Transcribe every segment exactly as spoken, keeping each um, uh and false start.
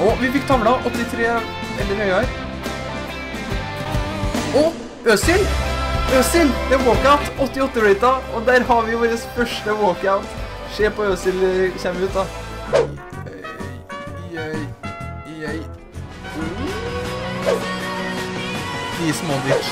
Og vi fikk tavla, åttitre eller høyere. Og Øsil! Øsil, det er walkout, åttiåtte rater, og der har vi vår første walkout. Se på Øsil kommer ut da. Yay, yay. Please, Modric.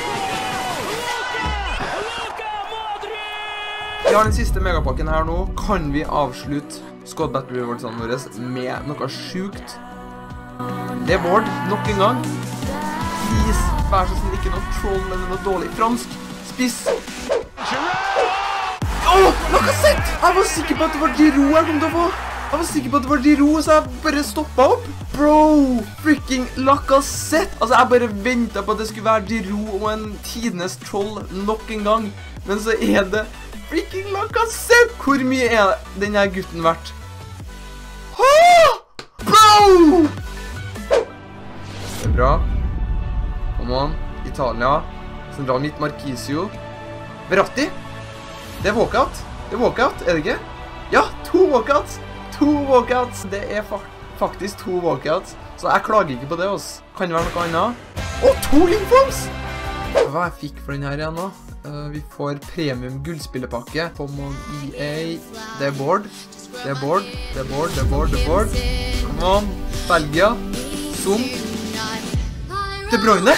Vi har den siste megapakken her nå. Kan vi avslutte Squad Battle Rewardsene våre med noe sjukt? Det er Bård, nok en gang. Please, vær så snill, ikke noe troll eller noe dårlig fransk. Spiss. Åh, Lacazette! Jeg var sikker på at det var Giroud jeg kom til å få. Jeg var sikker på at det var Giroud, så jeg bare stoppet opp. Bro, freaking Lacazette! Altså, jeg bare ventet på at det skulle være Giroud og en tidenes troll nok en gang. Men så er det freaking Lacazette! Hvor mye er denne gutten verdt? Åh! Bro! Det er bra. Come on. Italia. Sentral midt, Marquisio. Verratti. Det er walkout. Det er walkout, er det ikke? Ja, to walkouts. To walkouts. Det er fa faktisk to walkouts. Så jeg klager ikke på det, også. Kan det være noe annet? Og to informs! Hva jeg fikk for denne her igjen nå? Uh, vi får premium gullspillepakke. Come on, E A. Det er Bård. Det er Bård. Det er Bård. Det er Bård. Det er Bård. Come on. Belgia. Zoom. De Bruyne.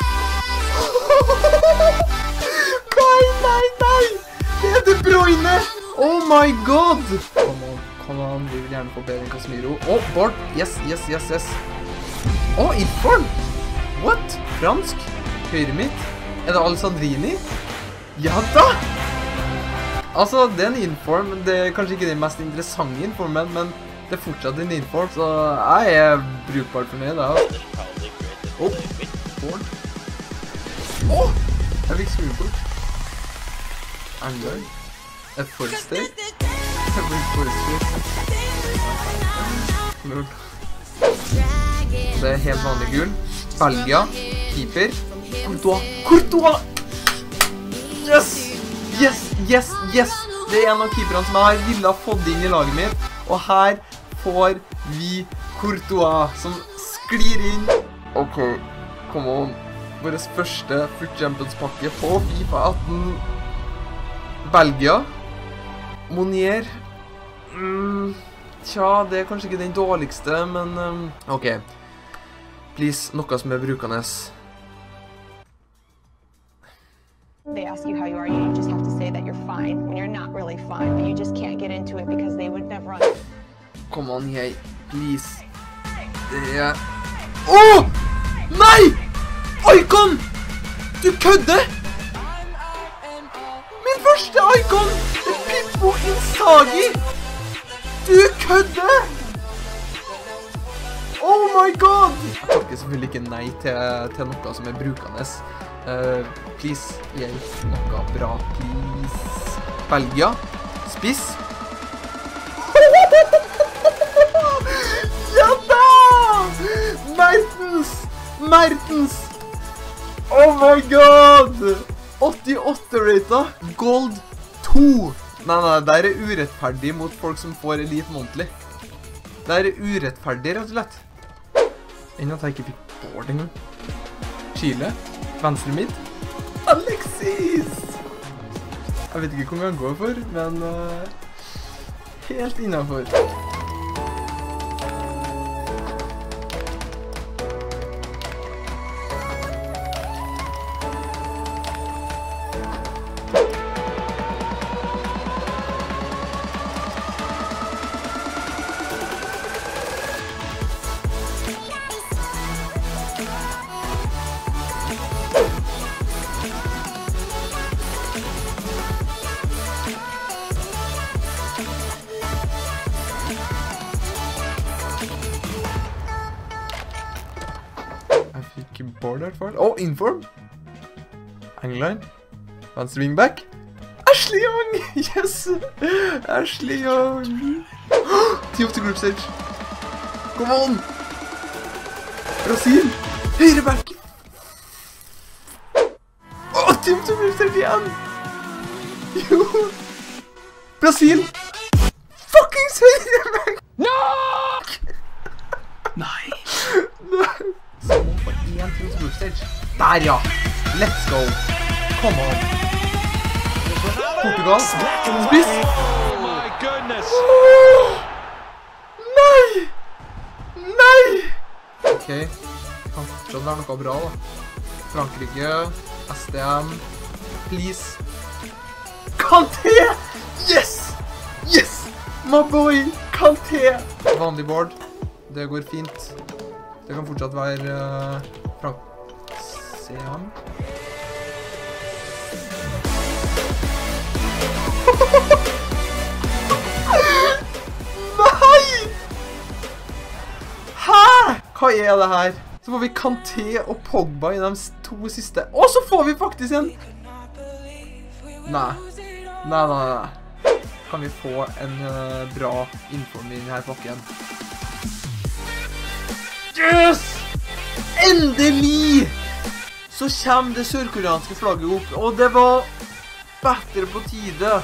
Nei, nei, nei. Det er De Bruyne. Oh my god. Come on, come on. Vi vil gjerne få bedre enn Casemiro. Åh, Bård. Yes, yes, yes, yes. Åh, inform. What? Fransk. Høyre mitt. Er det Alessandrini? Ja da! Altså, det er en inform. Det er kanskje ikke den mest interessante informen, men det er fortsatt en inform, så jeg er brukbart fornøyd. Åh, oh, Bård. Åh! Oh, jeg fikk skulebort. Angler. Et forsteg. Jeg fikk forsteg. Det er helt vanlig gull. Belgia. Keeper. Courtois. Courtois! Yes! Yes, yes, yes! Det er en av keeperne som jeg ville ha fått inn i laget mitt. Og her får vi Courtois som sklir inn. Ok, come on. Vår første Foot Champions-pakke på FIFA atten. Belgia. Monier. Mm, tja, det er kanskje ikke den dårligste, men um, ok. Please, noe som er brukende. They ask you how you are, you just have to say that you're fine when you're not really fine, but you just can't get into it because they would never... Come on, hey, please. Det er... Åh! Nei! Icon! Du kødder! Min første icon! Det er Pippo Inzaghi! Du kødder! Oh my god! Jeg takker selvfølgelig ikke nei til, til noe som er brukende. Uh, please, hjelp noe bra, please. Belgia. Spiss. Ja da! Mertens! Mertens! Oh my god! åttiåtte rater. Gold to. Nei, nei, det er urettferdig mot folk som får Elite Monthly. Det er urettferdig, rett og slett. Enn at jeg ikke fikk Bård engang. Chile. Venstre midt. Alexis! Jeg vet ikke hvor mye han går for, men uh, helt innenfor. Bård i hvert fall. Åh, inform! England. Venstre wingback. Ashley Young! Yes! Ashley Young! Team of the group stage. Come on! Brasil! Høyreback! Åh, Team of the group stage igjen! Jo! Brasil! Fuckings høyreback! No! Nei! Der, ja. Let's go. Come on. Portugal. Spiss. Oh my goodness. Oh, nei. Nei. Ok. Kan fortsatt være noe bra da. Frankrike. S D M. Please. Kanté. Yes. Yes. My boy. Kanté. Vanlig board. Det går fint. Det kan fortsatt være uh, Frank... Se ham. Nei! Hæ? Hva er det her? Så får vi Kanté og Pogba i de to siste. Og så får vi faktisk en... Nei. Nei, nei, nei. Kan vi få en uh, bra inform i denne pakken? Yes! Endelig! Så kommer det sørkoreanske flagget opp, og det var bedre på tide.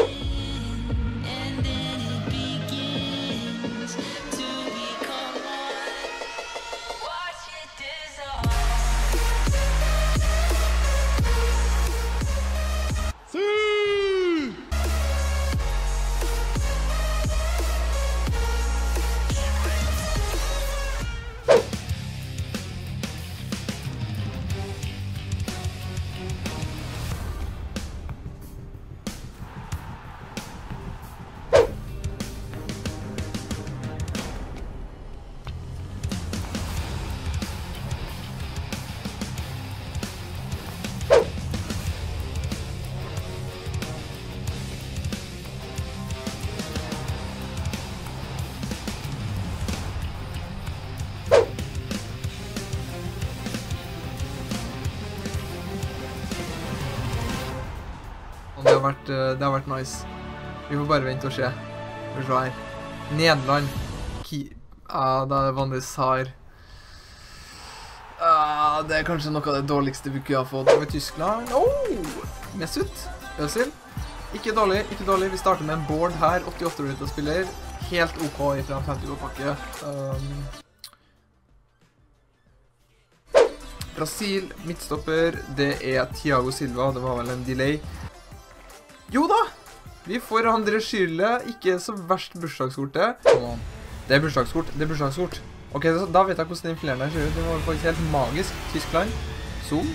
Det har vært, det har vært nice. Vi får bare vente og se. Vi får se her. Nederland. Ki... Ah, det er vanlig Sar. Ah, det er kanskje noe av det dårligste vi ikke har fått. Over Tyskland. Oh! Mesut. Øsil. Ikke dårlig, ikke dårlig. Vi starter med en board her. åttiåtte ruta spiller. Helt ok fra en femti-pakke. Um... Brasil, midtstopper. Det er Thiago Silva. Det var vel en delay. Jo da, vi får André Schürrle, ikke så verst bursdagskortet. Det er bursdagskort, det er bursdagskort. Ok, så da vet jeg hvordan den fileren her ser ut. Det var faktisk helt magisk. Tyskland. Zoom.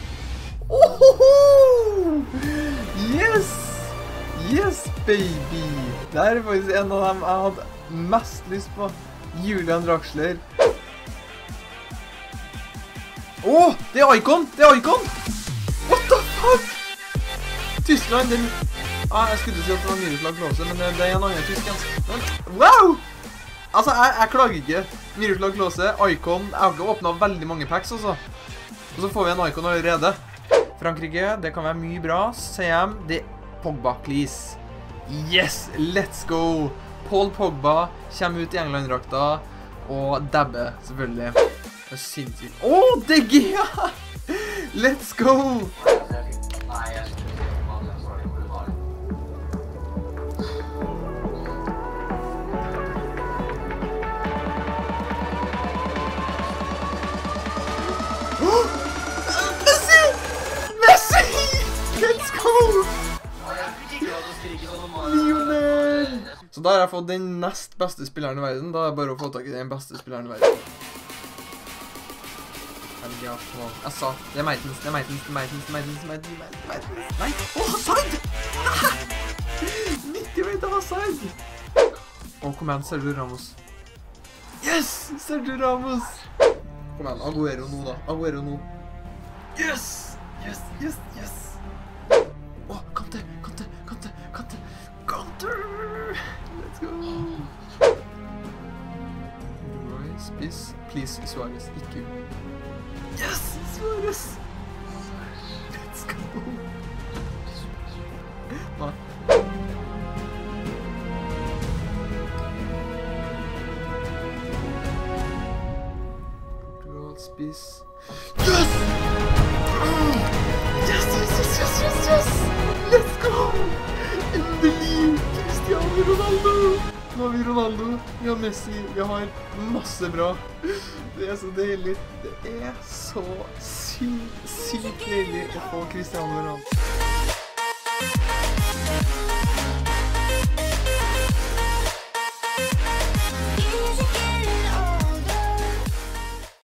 Ohoho! Yes! Yes, baby! Det er faktisk en av dem jeg hadde mest lyst på. Julian Draxler. Åh, det er Icon! Det er Icon! What the fuck? Tyskland, den... Ah, jeg skulle si at det var Miroslav Klose, men det, det er en annen tysk. Wow! Altså, jeg, jeg klager ikke. Miroslav Klose, Icon. Jeg har ikke åpnet veldig mange packs, altså. Og så får vi en Icon allerede. Frankrike, det kan være mye bra. C M, det er Pogba, please. Yes, let's go! Paul Pogba kommer ut i England-drakta, og dabbe, selvfølgelig. Det er sinnssykt. Åh, D G! Let's go! Messi! Messi! Let's go! Lionel! Så da har jeg fått den nest beste spilleren i verden. Da er det bare å få tak i den beste spilleren i verden. Jeg sa, det er Mertens, det er Mertens, det er Mertens, det er Mertens, det er Mertens. Nei! Åh, Hazard! nitti meter Hazard! Åh, kom igjen, Sergio Ramos. Yes! Sergio Ramos! Kom igjen, Aguero nå da, Aguero nå. Yes! Yes, yes, yes! Åh, Kanté, Kanté, Kanté, Kanté, Kanté! Let's go! Roy, spiss, please, Suarez, ikke. Yes, Suarez! Let's go! Hva? Spiss. Yes! Yes, yes, yes, yes, yes, yes! Let's go! Endelig! Cristiano Ronaldo! Nå har vi Ronaldo, vi har Messi, vi har masse bra. Det er så deilig. Det er så sykt. Sykt sykt deilig å få Cristiano Ronaldo.